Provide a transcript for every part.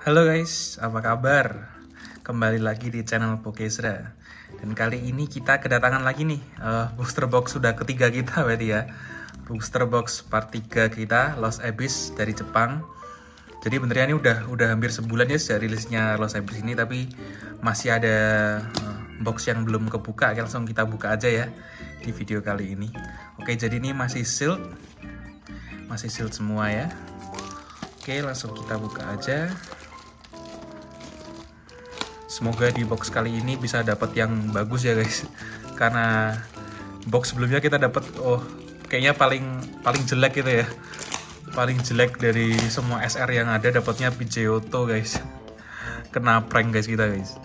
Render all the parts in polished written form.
Halo guys, apa kabar? Kembali lagi di channel Pokesra. Dan kali ini kita kedatangan lagi nih booster box sudah ketiga kita berarti ya. Booster box part 3 kita Lost Abyss dari Jepang. Jadi benernya ini udah hampir sebulan ya sejak rilisnya Lost Abyss ini, tapi masih ada box yang belum kebuka. Langsung kita buka aja ya di video kali ini. Oke, jadi ini masih sealed. Masih sealed semua ya. Oke, langsung kita buka aja. Semoga di box kali ini bisa dapat yang bagus ya guys. Karena box sebelumnya kita dapat kayaknya paling jelek gitu ya. Paling jelek dari semua SR yang ada, dapatnya Pidgeotto guys. Kena prank guys kita guys.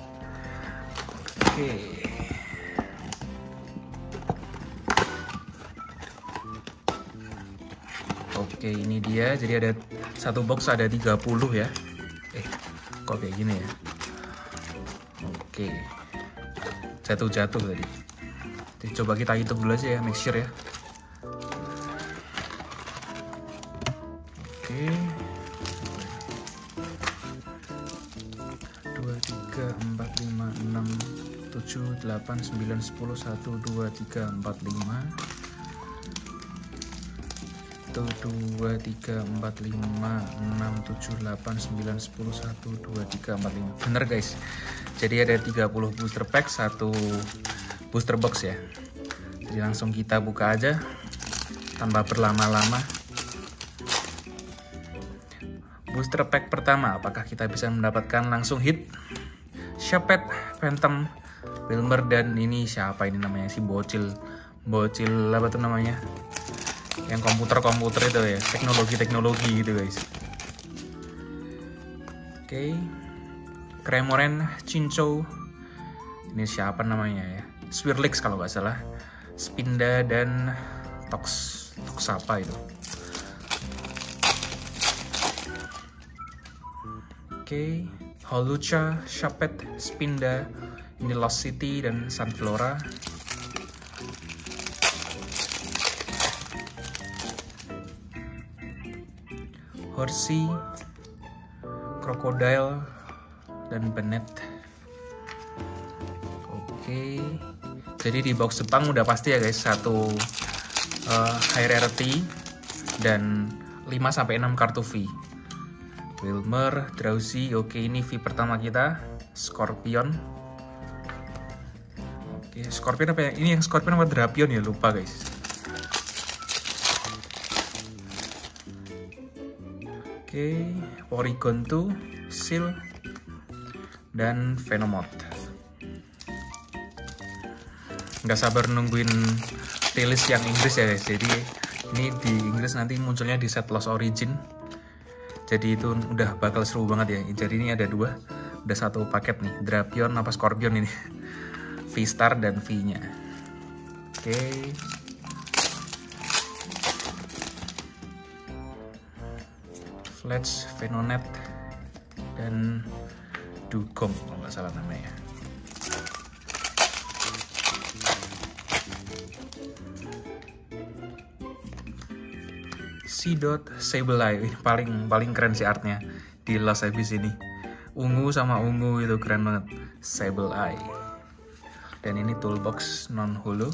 Oke, ini dia. Jadi ada satu box ada 30 ya. Kok kayak gini ya? Oke, jatuh tadi. Jadi coba kita hitung dulu aja ya, make sure ya. Oke, 2, 3, 4, 5, 6, 7, 8, 9, 10, 1, 2, 3, 4, 5. 1, 2, 3, 4, 5, 6, 7, 8, 9, 10, 1, 2, 3, 4, 5. Bener guys. Jadi ada 30 booster pack, 1 booster box ya. Jadi langsung kita buka aja tanpa berlama-lama. Booster pack pertama, apakah kita bisa mendapatkan langsung hit? Sharpet, Phantom, Wilmer, dan ini siapa ini namanya, si bocil apa tuh namanya? Yang komputer itu ya, teknologi gitu guys. Oke. Cramoran, Chinchou, ini siapa namanya ya, Swirlix kalau nggak salah, Spinda, dan Tox apa itu. Oke, Holucha, Sharpet, Spinda, ini Lost City dan Sunflora. Horsey, Crocodile, dan Bennett. Oke, jadi di box Jepang udah pasti ya guys, satu high rarity dan 5-6 kartu V. Wilmer, Drowsy, oke ini V pertama kita. Scorpion. Oke, Scorpion apa ya? Ini yang Scorpion apa Drapion ya? Lupa guys. Oke, Porygon 2, Seal, dan Venomoth. Nggak sabar nungguin rilis yang Inggris ya guys. Jadi ini di Inggris nanti munculnya di set Lost Origin. Jadi itu udah bakal seru banget ya. Jadi ini ada dua, udah satu paket nih, Drapion apa Scorpion ini, V-Star dan V-nya. Oke. Fletch, Venonat, dan Dugong kalau nggak salah namanya. C-Dot, Sableye, ini paling keren sih artnya di Lost Abyss ini. Ungu sama ungu itu keren banget. Sableye. Dan ini toolbox non holo.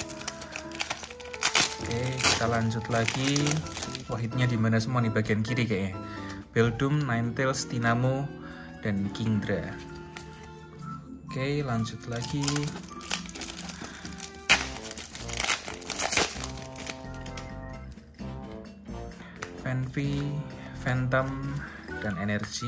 Oke, kita lanjut lagi. Wahidnya di mana semua nih, bagian kiri kayaknya. Beldum, Ninetales, Tinamo, dan Kingdra. Oke, lanjut lagi. Fanfi, Phantom, dan Energy.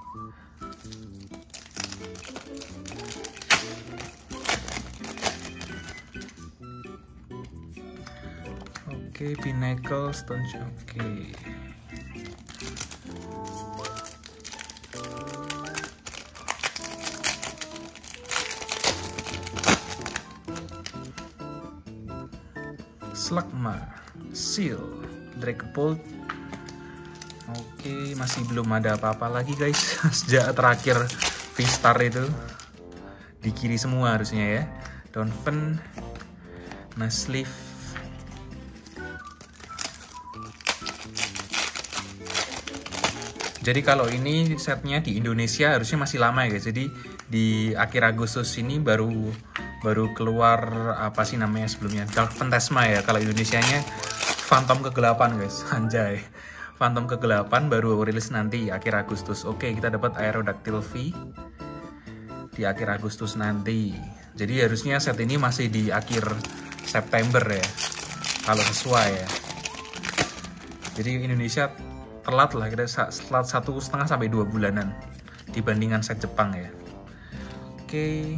Oke, Pinnacle, Stone. Oke. Slugma, Seal, Dragapult. Oke, masih belum ada apa-apa lagi guys. Sejak terakhir V-Star itu di kiri semua harusnya ya. Donphan, Nuzleaf, Jadi kalau ini setnya di Indonesia harusnya masih lama ya guys. Jadi di akhir Agustus ini baru keluar apa sih namanya sebelumnya, Dark Phantasma ya. Kalau Indonesianya Phantom Kegelapan guys, anjay. Phantom Kegelapan baru rilis nanti akhir Agustus. Oke, kita dapat Aerodactyl V di akhir Agustus nanti. Jadi harusnya set ini masih di akhir September ya, kalau sesuai ya. Jadi Indonesia telat lah, kita telat 1,5 sampai 2 bulanan dibandingkan set Jepang ya. Oke.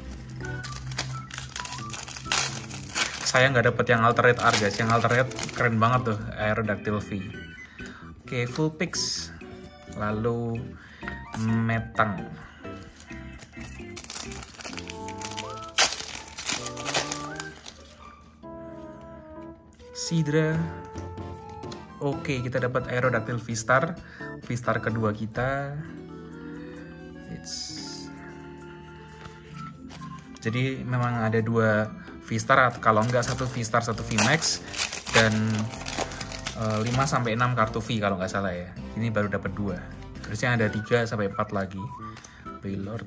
Saya nggak dapet yang alternate art guys, yang alternate keren banget tuh, Aerodactyl V. Oke, full pix. Lalu Metang. Sidra. Oke, kita dapat Aerodactyl V-Star. V-Star kedua kita. Jadi memang ada 2 V-Star, kalau enggak 1 V-Star, 1 V-Max, dan 5-6 kartu V kalau nggak salah ya. Ini baru dapat 2. Terusnya ada 3-4 lagi. Baylord.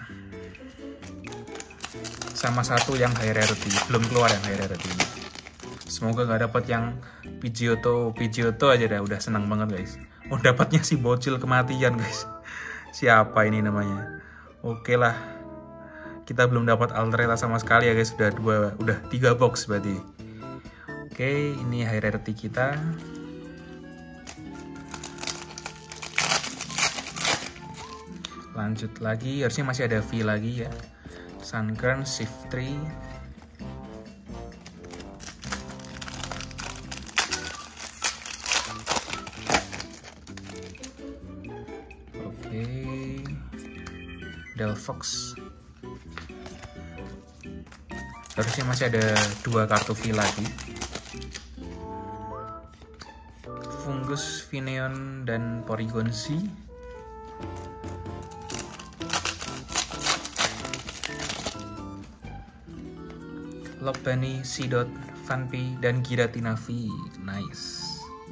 Sama 1 yang high rarity. Belum keluar yang high rarity. Semoga nggak dapat yang Pidgeotto aja dah, udah senang banget guys. Oh, dapatnya si bocil kematian guys. Siapa ini namanya? Oke lah. Kita belum dapat Altreta sama sekali ya guys. Udah 3 box berarti. Oke, ini high rarity kita. Lanjut lagi, harusnya masih ada V lagi ya. Sunkern, Shift 3. Delphox. Harusnya masih ada 2 kartu V lagi. Fungus, Fineon, dan Porygon-Z. Lopunny, Seedot, Phanpy, dan Giratina V. Nice.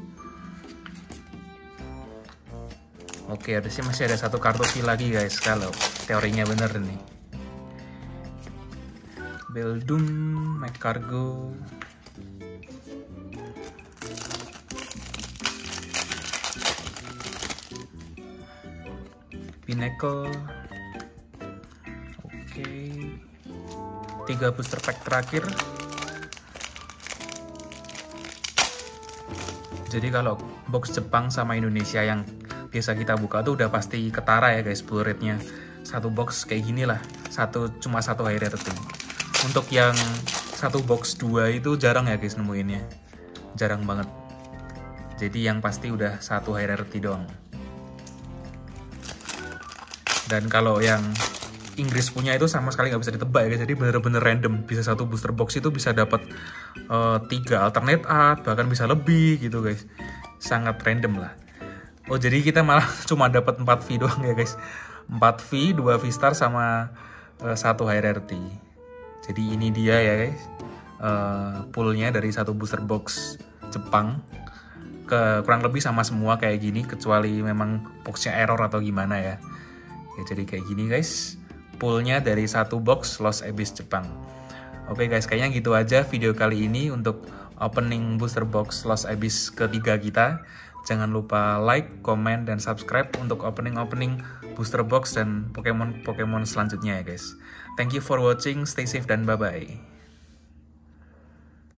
Oke, harusnya masih ada 1 kartu V lagi guys, kalau teorinya bener nih. Beldum, Magcargo, Pinnacle. Oke, 3 booster pack terakhir. Jadi kalau box Jepang sama Indonesia yang biasa kita buka tuh udah pasti ketara ya guys, pull rate-nya. 1 box kayak gini lah, cuma 1 high rarity. Untuk yang 1 box 2 itu jarang ya guys nemuinnya, jarang banget. Jadi yang pasti udah 1 high rarity doang. Dan kalau yang Inggris punya itu sama sekali nggak bisa ditebak ya guys, jadi bener-bener random. Bisa 1 booster box itu bisa dapat 3 alternate art, bahkan bisa lebih gitu guys. Sangat random lah. Oh, jadi kita malah cuma dapat 4 V doang ya guys. 4 V, 2 V-Star sama 1 high rarity. Jadi ini dia ya guys, poolnya dari 1 booster box Jepang. Kurang lebih sama semua kayak gini, kecuali memang boxnya error atau gimana ya. Jadi kayak gini guys, poolnya dari 1 box Lost Abyss Jepang. Oke guys, kayaknya gitu aja video kali ini untuk opening booster box Lost Abyss ketiga kita. Jangan lupa like, comment, dan subscribe untuk opening booster box dan Pokemon selanjutnya ya guys. Thank you for watching, stay safe dan bye-bye.